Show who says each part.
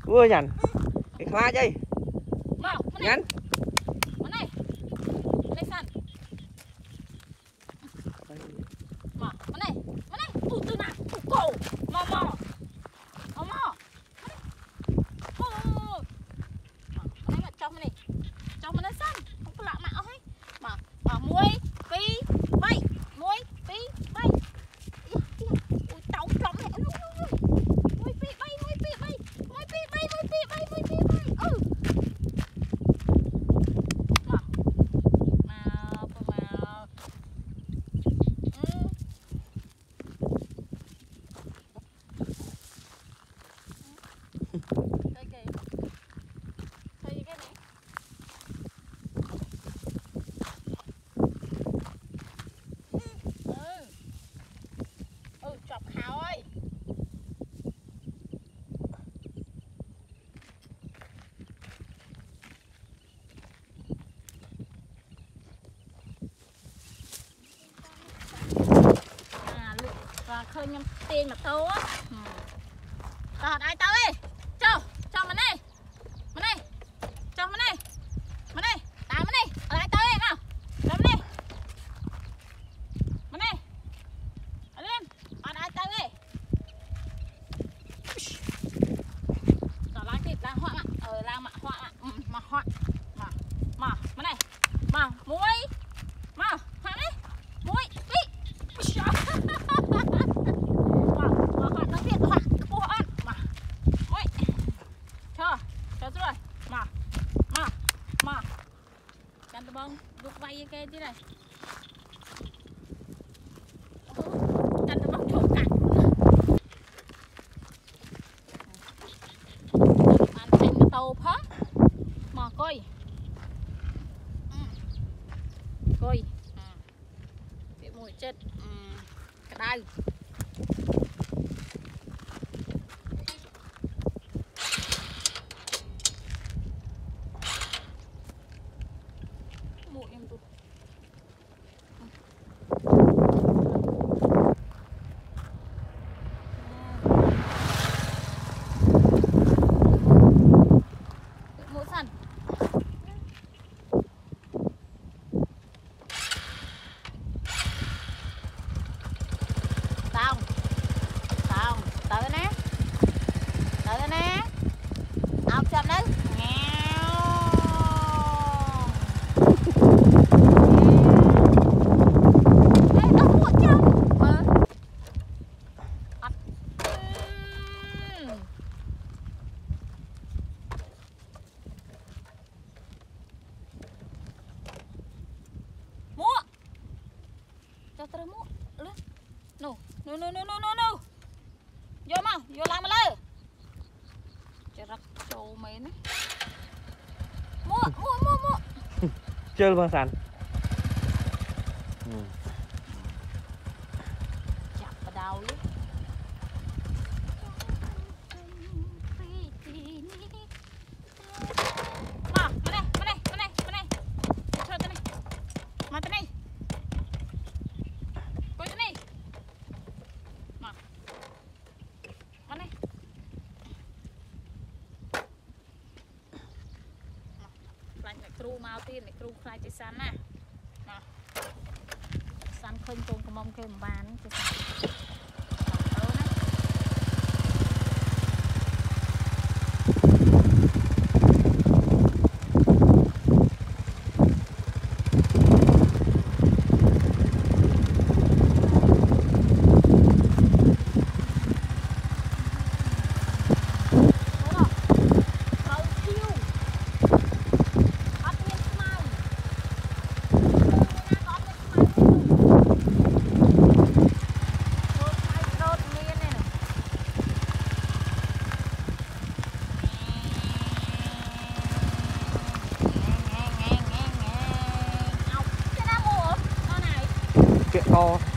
Speaker 1: Ui nhằn cái khoa chơi nhắn
Speaker 2: khơi nhâm tiền mà tô á, tao ai tao đi, cho mình đi, cho mình đi, tao mình đi, ở lại tao đi nào, cho mình đi, ở lên, ở lại tao đi, tao lại thịt lang hoa mà, lang mà hoa mà mình này, mà muối, mà hoa đi, muối, đi. Bông đục vay cái chứ này canh bông trộn cạn ăn thành mà tàu phá mà coi bị mùi chết cái đai No. Vô làm mà lơ. Chả rắc trâu mến. Mua.
Speaker 1: Chơi bằng sàn.
Speaker 2: Chặt vào đầu đi. Cru mau tiên này cru khai chơi sắn nè, sắn khơi tôm của mông kêu bán chơi sắn.
Speaker 1: To